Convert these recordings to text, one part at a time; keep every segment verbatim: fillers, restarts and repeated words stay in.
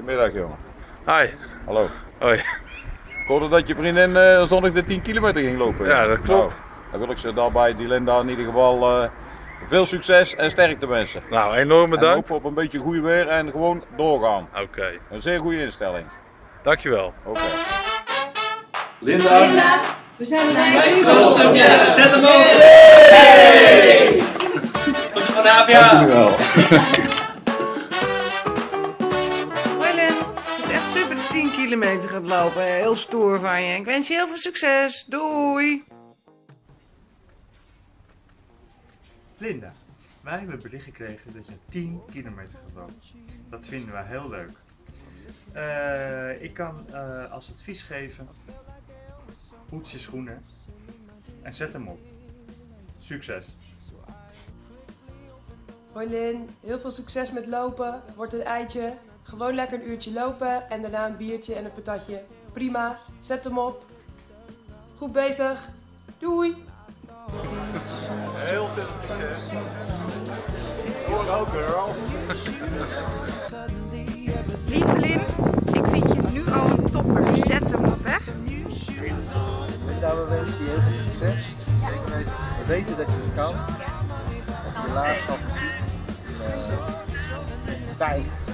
Goedemiddag jongen. Hi. Hallo. Hoi. Ik hoorde dat je vriendin uh, zondag de tien kilometer ging lopen. Ja, dat klopt. Nou, dan wil ik ze daarbij, die Linda, in ieder geval uh, veel succes en sterkte wensen. Nou, enorm bedankt. En hopen op een beetje goed weer en gewoon doorgaan. Oké. Okay. Een zeer goede instelling. Dankjewel. Oké. Okay. Linda. Linda, we zijn er bij. Trots op je. Zet hem op. Hey! Goed vanavond. Dankjewel. Hoi Len, je hebt echt super de tien kilometer gaat lopen. Heel stoer van je. Ik wens je heel veel succes. Doei! Linda, wij hebben bericht gekregen dat je tien kilometer gaat lopen. Dat vinden wij heel leuk. Uh, ik kan uh, als advies geven, poets je schoenen en zet hem op. Succes! Hoi Lin, heel veel succes met lopen. Wordt een eitje. Gewoon lekker een uurtje lopen en daarna een biertje en een patatje. Prima, zet hem op. Goed bezig. Doei! Heel veel succes. Hoor ook girl. Lieve Lin, ik vind je nu al een topper. Zet hem op, hè? Linda, we wensen je heel veel succes. Ja. We weten dat je het kan. Dat je laatst al gezien. Uh, tijd.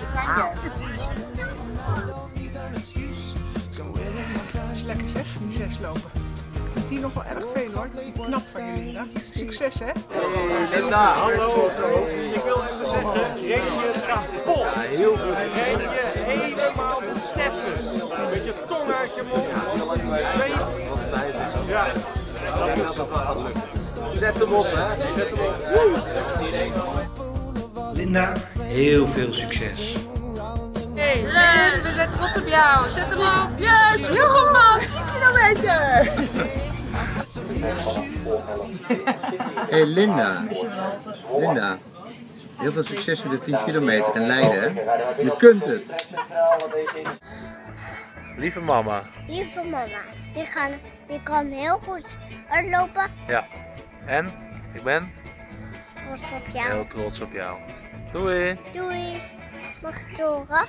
Dat is lekker zeg, die zes lopen. Ik vind die nog wel erg veel hoor. Knap van je Linda. Succes hè? Hey Linda, hallo. Ik wil even zeggen, reed je kapot. Ja, heel goed. Reed je helemaal de steppers. Een beetje tong uit je mond. Zweet. Wat zei ze? Ja. Ik denk dat het wel gaat lukken. Zet hem op hè. Zet hem op. Woe! Linda, heel veel succes. Hey Lin, we zijn trots op jou. Zet hem op. Yes, heel goed man. tien kilometer. Hey Linda. Linda. Heel veel succes met de tien kilometer in Leiden. Hè? Je kunt het. Lieve mama. Lieve mama. Je kan, je kan heel goed uitlopen. Ja. En? Ik ben? Trots op jou. Heel trots op jou. Doei. Doei. Mag ik het horen?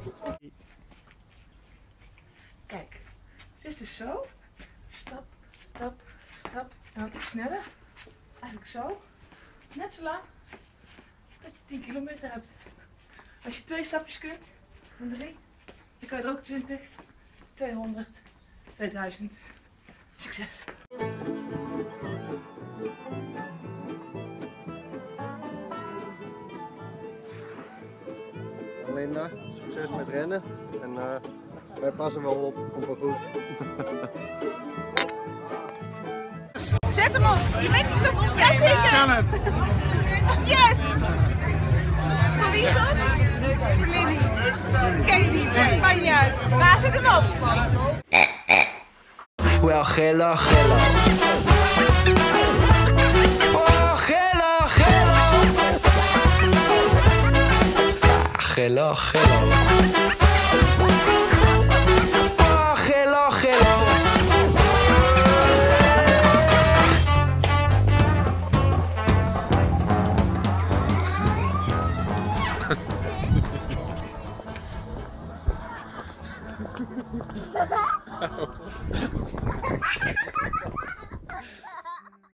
Kijk, het is dus zo. Stap, stap, stap. En dan iets sneller. Eigenlijk zo. Net zo lang dat je tien kilometer hebt. Als je twee stapjes kunt, dan drie. Dan kan je er ook twintig, tweehonderd, tweeduizend. Succes! Linda, succes met rennen. En uh, wij passen wel op, komt wel goed. Zet hem op! Je weet niet dat op. Ja, zeker! Kan het! Yes! Voor wie is dat? Voor Lindy. Ken je niet? Maakt niet uit. Maar zet hem op! Wel gilla, gilla. Oh, gilla, gilla. Ah, gilla, gilla.